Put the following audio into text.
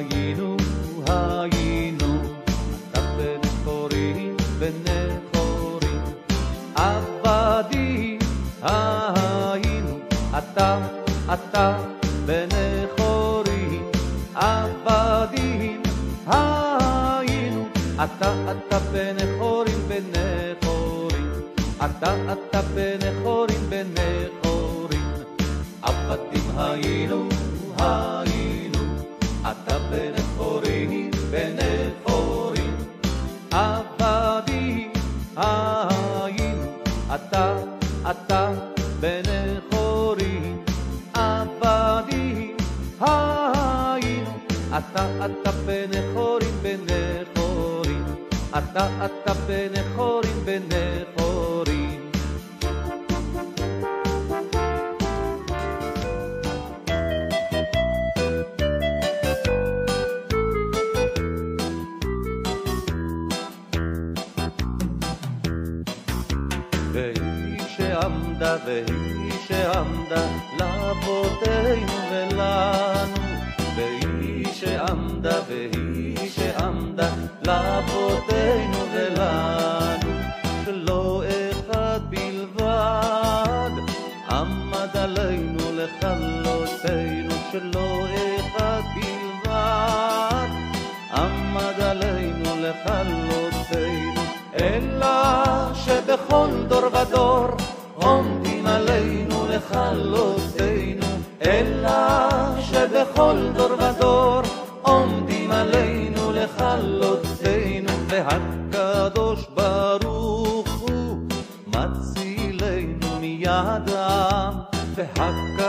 היינו, היינו, אתה בן חורים, בני חורים, עבדים היינו, אתה בני חורים, עבדים היינו, אתה בני חורים, בני חורים, אתה בני חורים, בני חורים, עבדים היינו, היינו, אתה בני חורים, בני חורים, עבדים היינו, אתה בני חורים, עבדים היינו, אתה בני חורים, בני חורים, אתה בני חורים, בני חורים. והיא שעמדה לאבותינו ולנו, והיא שעמדה לאבותינו ולנו, שלא אחד בלבד עמד עלינו לכלותנו, שלא אחד בלבד עמד עלינו לכלותנו, אלא שבכל דור ודור עומדים עלינו לכלותנו, אלא שבכל דור ודור עומדים עלינו לכלותנו, והקדוש ברוך הוא מצילנו מידם,